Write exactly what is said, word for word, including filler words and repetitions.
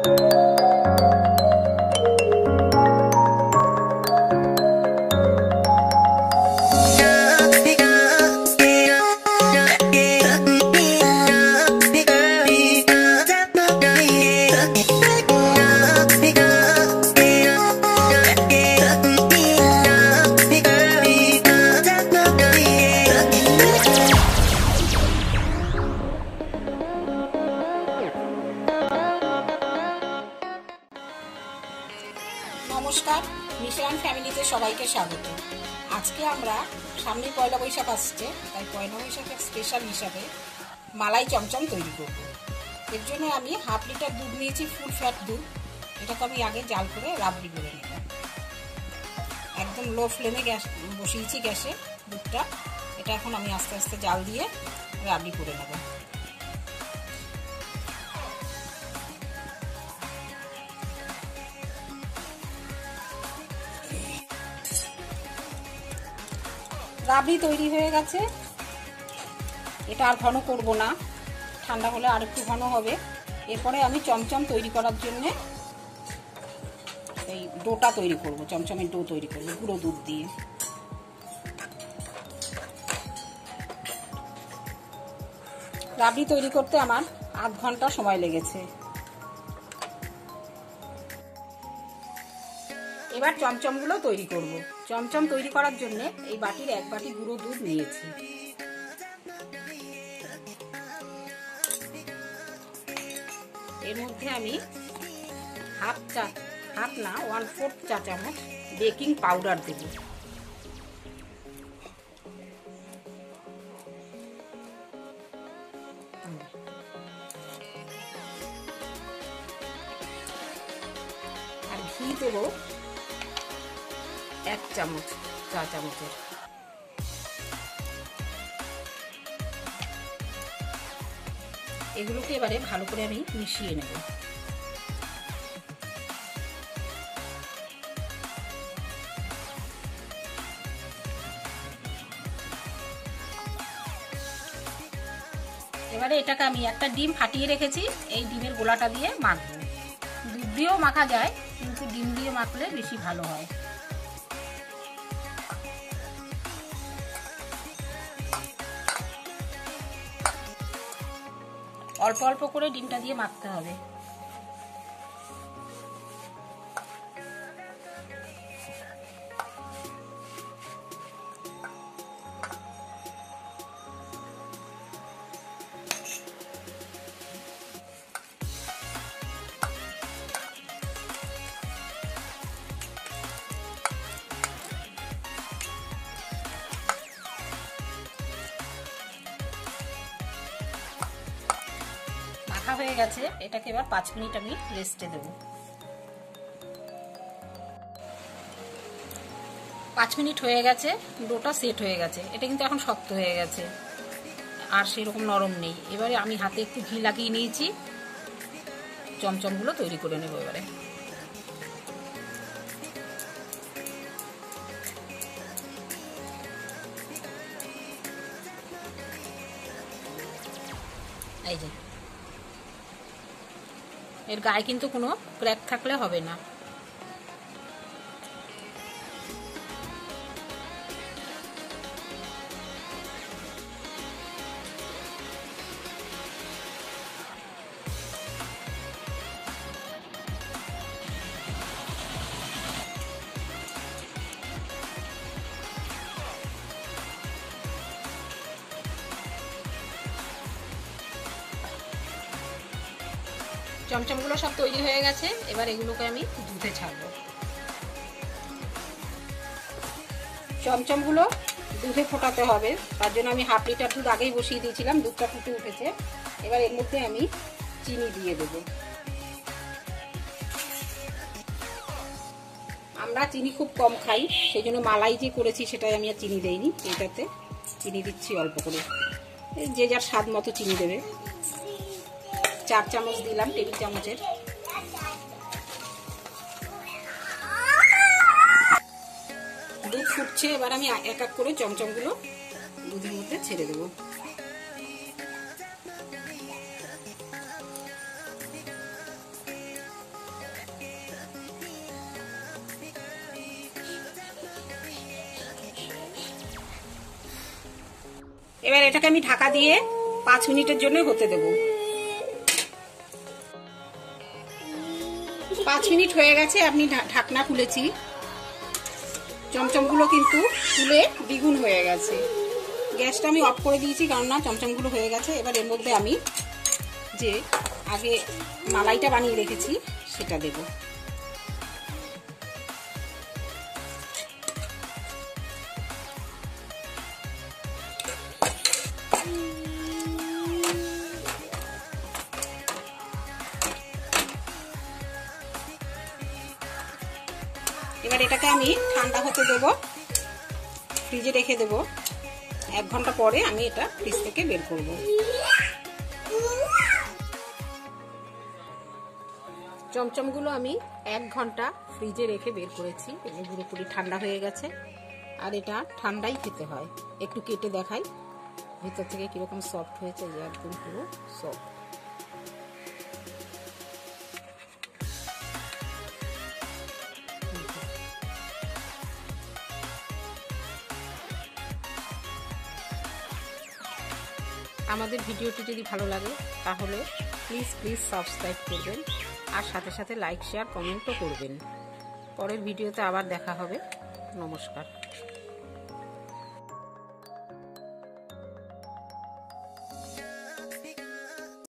নমস্কার, মিশন ফ্যামিলিতে সবাইকে স্বাগত। আজকে আমরা সামনে পয়লা বৈশাখ আসছে, তাই পয়লা বৈশাখের স্পেশাল হিসাবে মালাই চমচম তৈরি করব। এর জন্য আমি হাফ লিটার দুধ নিয়েছি, ফুল ফ্যাট দুধ। এটাকে আমি আগে জাল করে রাবড়ি করে নেব। একদম লো ফ্লেমে গ্যাস বসিয়েছি গ্যাসে দুধটা। এটা এখন আমি আস্তে আস্তে জাল দিয়ে রাবড়ি করে নেব। রাবড়ি তৈরি হয়ে গেছে। এটা আর ঘন করব না, ঠান্ডা হলে আর একটু ঘন হবে। এরপরে আমি চমচম তৈরি করার জন্য এই ডোটা তৈরি করব, চমচমের ডো তৈরি করব গুঁড়ো দুধ দিয়ে। রাবড়ি তৈরি করতে আমার আধ ঘন্টা সময় লেগেছে। এবার চমচমগুলো তৈরি করব। চমচম তৈরি করার জন্য এই বাটির এক বাটি গুঁড়ো দুধ নিয়েছি। এর মধ্যে আমি হাফ চা হাফ না ওয়ান ফোর্থ চা চামচ বেকিং পাউডার দেব। আর ঘি দেব এক চামচ চা চামচের। এগুলোকে এবারে ভালো করে আমি মিশিয়ে নেব। এবারে এটাকে আমি একটা ডিম ফাটিয়ে রেখেছি, এই ডিমের গোলাটা দিয়ে মাখবো। দুধ দিয়েও মাখা যায়, কিন্তু ডিম দিয়ে মাখলে বেশি ভালো হয়। অল্প অল্প করে ডিমটা দিয়ে মাখতে হবে। মাখা হয়ে গেছে, এটাকে এবার পাঁচ মিনিট আমি রেস্টে দেব। পাঁচ মিনিট হয়ে গেছে, ডোটা সেট হয়ে গেছে। এটা কিন্তু এখন শক্ত হয়ে গেছে, আর সেরকম নরম নেই। এবারে আমি হাতে একটু ঘি লাগিয়ে নিয়েছি, চমচমগুলো তৈরি করে নেব এবারে। এই যে, এর গায়ে কিন্তু কোনো ক্র্যাক থাকলে হবে না। চমচমগুলো সব তৈরি হয়ে গেছে। এবার এগুলোকে আমি দুধে ছাড়বো। চমচমগুলো দুধে ফোটাতে হবে, তার জন্য আমি হাফ লিটার দুধ আগেই বসিয়ে দিয়েছিলাম। দুধটা ফুটে উঠেছে, এবার এর মধ্যে আমি চিনি দিয়ে দেব। আমরা চিনি খুব কম খাই, সেই জন্য মালাই যে করেছি সেটাই আমি আর চিনি দেইনি। এটাতে চিনি দিচ্ছি অল্প করে, যে যার স্বাদ মতো চিনি দেবে। চার চামচ দিলাম টেবিল চামচের। দুধ ফুটছে, এবার আমি এক এক করে চমচমগুলো দুধের মধ্যে ছেড়ে দেব। এবার এটাকে আমি ঢাকা দিয়ে পাঁচ মিনিটের জন্য হতে দেব। পাঁচ মিনিট হয়ে গেছে, আপনি ঢাকনা খুলেছি, চমচমগুলো কিন্তু ফুলে দ্বিগুণ হয়ে গেছে। গ্যাসটা আমি অফ করে দিয়েছি, কারণ না চমচমগুলো হয়ে গেছে। এবার এর মধ্যে আমি যে আগে মালাইটা বানিয়ে রেখেছি সেটা দেব। এবার এটাকে আমি ঠান্ডা হতে দেব, ফ্রিজে রেখে দেব। এক ঘন্টা পরে আমি এটা ফ্রিজ থেকে বের করব। চমচমগুলো আমি এক ঘন্টা ফ্রিজে রেখে বের করেছি, এবং পুরোপুরি ঠান্ডা হয়ে গেছে। আর এটা ঠান্ডাই খেতে হয়। একটু কেটে দেখাই ভিতর থেকে কিরকম সফট হয়েছে, যে একদম পুরো সফট। আমাদের ভিডিওটি যদি ভালো লাগে তাহলে প্লিজ প্লিজ সাবস্ক্রাইব করবেন, আর সাথে সাথে লাইক শেয়ার কমেন্টও করবেন। পরের ভিডিওতে আবার দেখা হবে। নমস্কার।